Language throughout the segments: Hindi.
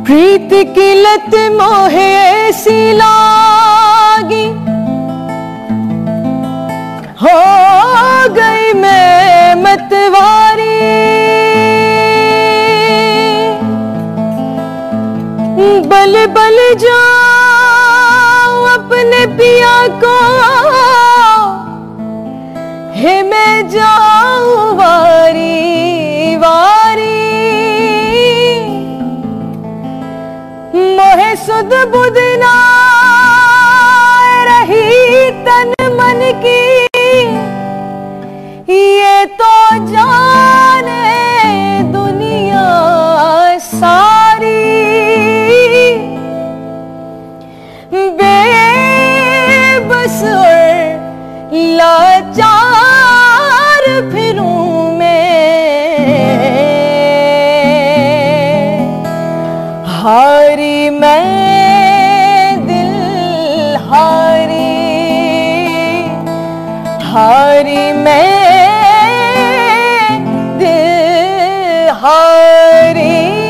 प्रीत की लत मोहे ऐसी लागी, हो गई मैं मतवारी। बल बल जाऊं अपने पिया को, हे मैं जाऊं वारी वारी। मोहे सुध बुध ना रही तन मन की, ये तो जाने दुनिया सारी। बेबस और लाचार फिरूं मैं, हारी मैं दिल हारी, हारी मैं दिल हारी।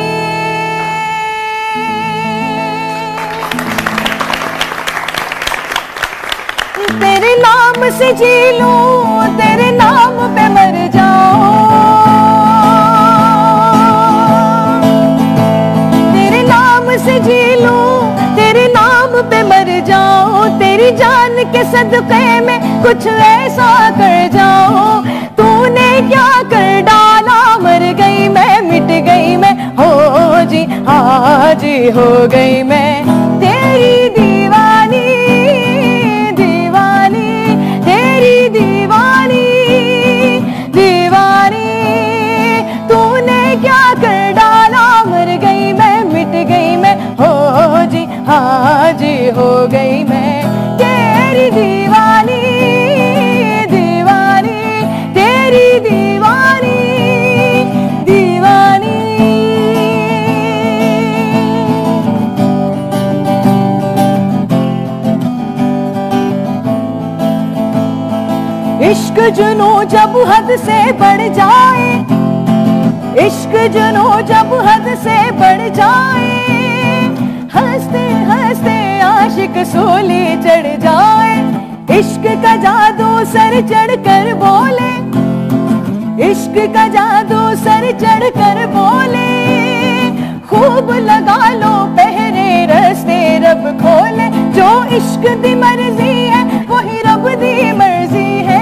तेरे नाम से जी लूं, तेरे नाम पे मर जाऊं, तेरे नाम से जी लूं, तेरे नाम पे मर जाऊं। तेरी जान के सदक़े में कुछ ऐसा कर जाऊं, तूने क्या कर डाला। मर गई मैं, मिट गई मैं, हो जी आज हो गई मैं तेरी दीवानी, दीवानी तेरी दीवानी, दीवानी। तूने क्या कर डाला। मर गई मैं, मिट गई मैं, हो जी आज हो गई मैं तेरी दीवानी, दीवानी तेरी दीवानी, दीवानी। इश्क जुनू जब हद से बढ़ जाए, इश्क जुनू जब हद से बढ़ जाए, हंसते हंसते आशिक सूली चढ़ जाए। इश्क का जादू सर चढ़ कर बोले, इश्क का जादू सर चढ़ कर बोले, खूब लगा लो पहरे रस्ते रब खोले। जो इश्क दी मर्जी है वही रब दी मर्जी है,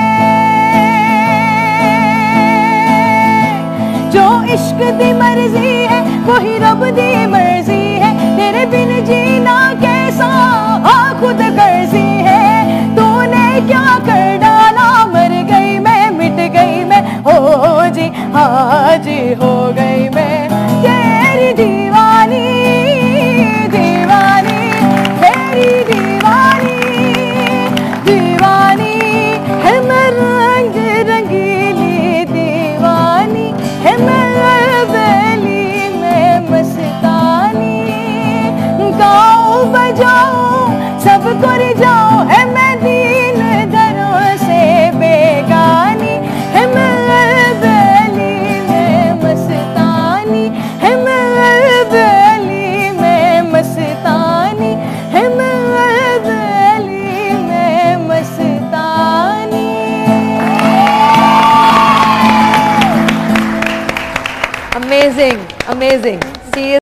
जो इश्क दी मर्जी है वही रब दी मर्जी है। तेरे बिन जीना कैसा खुद गर्जी है, तूने क्या कर डाला। मर गई मैं, मिट गई मैं, हो जी आज हो गई मैं तेरी दीवानी, दीवानी तेरी दीवानी, दीवानी है मैं रंग रंगीली दीवानी, है मैं बेली में मस्तानी। गाओ बजाओ सबको रिझाओ, है मैं दीन दरों से बेगानी, है मैं बेली में मस्तानी, है मैं बेली में मस्तानी, है मैं बेली में मस्तानी। Amazing, amazing. See you.